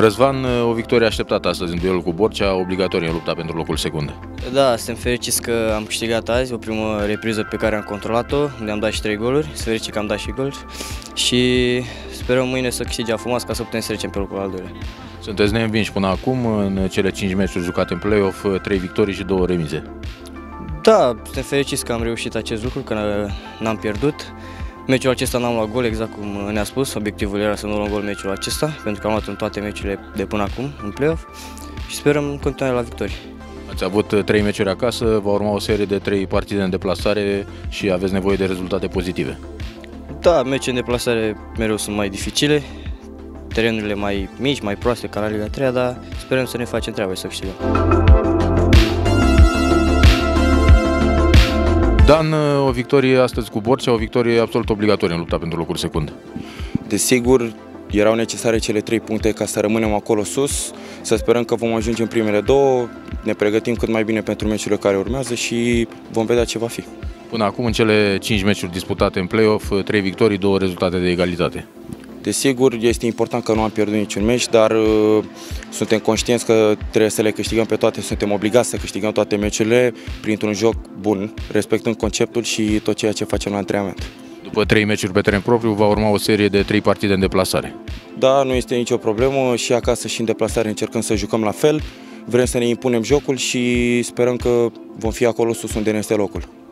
Răzvan, o victorie așteptată astăzi în duelul cu Borcea, obligatorie în lupta pentru locul secund. Da, suntem fericiți că am câștigat azi, o primă repriză pe care am controlat-o, unde am dat și 3 goluri, sunt fericit că am dat și goluri și sperăm mâine să câștige Afumas ca să putem să trecem pe locul al doilea. Sunteți neînvinși până acum în cele 5 meciuri jucate în play-off, 3 victorii și 2 remize. Da, suntem fericiți că am reușit acest lucru, că n-am pierdut. Meciul acesta n-am luat gol, exact cum ne-a spus, obiectivul era să nu luăm gol meciul acesta, pentru că am luat în toate meciurile de până acum, în play-off, și sperăm în continuare la victorii. Ați avut 3 meciuri acasă, va urma o serie de 3 partide în deplasare și aveți nevoie de rezultate pozitive. Da, meciurile în deplasare mereu sunt mai dificile, terenurile mai mici, mai proaste ca la Liga 3, dar sperăm să ne facem treaba și să câștigăm. Dan, o victorie astăzi cu Borcea, o victorie absolut obligatorie în lupta pentru locul secund. Desigur, erau necesare cele 3 puncte ca să rămânem acolo sus, să sperăm că vom ajunge în primele 2, ne pregătim cât mai bine pentru meciurile care urmează și vom vedea ce va fi. Până acum, în cele 5 meciuri disputate în play-off, 3 victorii, 2 rezultate de egalitate. Desigur, este important că nu am pierdut niciun meci, dar suntem conștienți că trebuie să le câștigăm pe toate, suntem obligați să câștigăm toate meciurile printr-un joc bun, respectând conceptul și tot ceea ce facem la antrenament. După 3 meciuri pe teren propriu, va urma o serie de 3 partide în deplasare. Da, nu este nicio problemă, și acasă și în deplasare încercăm să jucăm la fel, vrem să ne impunem jocul și sperăm că vom fi acolo sus unde ne este locul.